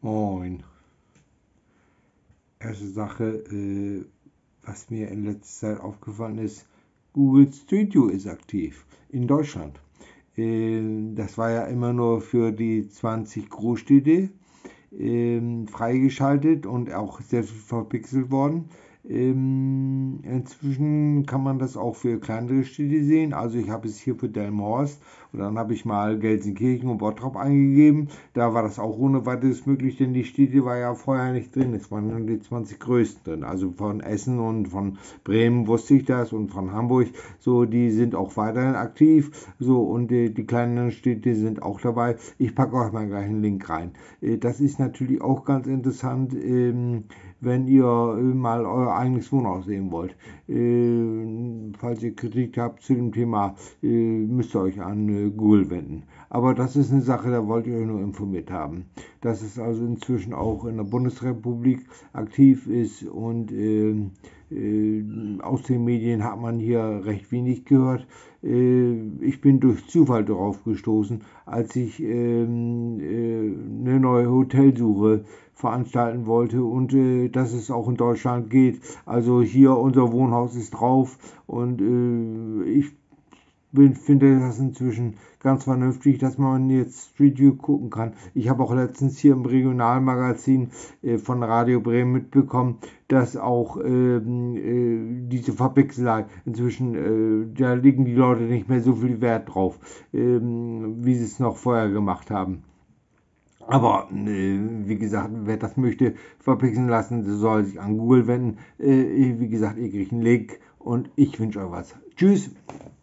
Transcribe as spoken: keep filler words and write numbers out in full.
Moin. Erste Sache, äh, was mir in letzter Zeit aufgefallen ist, Google Street View ist aktiv in Deutschland. Äh, das war ja immer nur für die zwanzig Großstädte ähm, freigeschaltet und auch sehr viel verpixelt worden. Ähm, inzwischen kann man das auch für kleinere Städte sehen. Also ich habe es hier für Delmenhorst und dann habe ich mal Gelsenkirchen und Bottrop eingegeben. Da war das auch ohne weiteres möglich, denn die Städte war ja vorher nicht drin. Es waren nur die zwanzig größten drin. Also von Essen und von Bremen wusste ich das und von Hamburg. So, die sind auch weiterhin aktiv. So, und äh, die kleineren Städte sind auch dabei. Ich packe euch mal gleich einen Link rein. Äh, das ist natürlich auch ganz interessant. Ähm, wenn ihr äh, mal euer eigenes Wohnhaus sehen wollt. Äh, falls ihr Kritik habt zu dem Thema, äh, müsst ihr euch an äh, Google wenden. Aber das ist eine Sache, da wollte ich euch nur informiert haben. Dass es also inzwischen auch in der Bundesrepublik aktiv ist und äh, äh, aus den Medien hat man hier recht wenig gehört. Äh, ich bin durch Zufall darauf gestoßen, als ich ähm, äh, eine neue Hotelsuche veranstalten wollte und äh, dass es auch in Deutschland geht. Also hier unser Wohnhaus ist drauf und äh, ich bin, finde das inzwischen ganz vernünftig, dass man jetzt Street View gucken kann. Ich habe auch letztens hier im Regionalmagazin äh, von Radio Bremen mitbekommen, dass auch ähm, äh, diese Verpixelei inzwischen, äh, da legen die Leute nicht mehr so viel Wert drauf, ähm, wie sie es noch vorher gemacht haben. Aber äh, wie gesagt, wer das möchte, verpixeln lassen, soll sich an Google wenden. Äh, wie gesagt, ihr kriegt einen Link und ich wünsche euch was. Tschüss!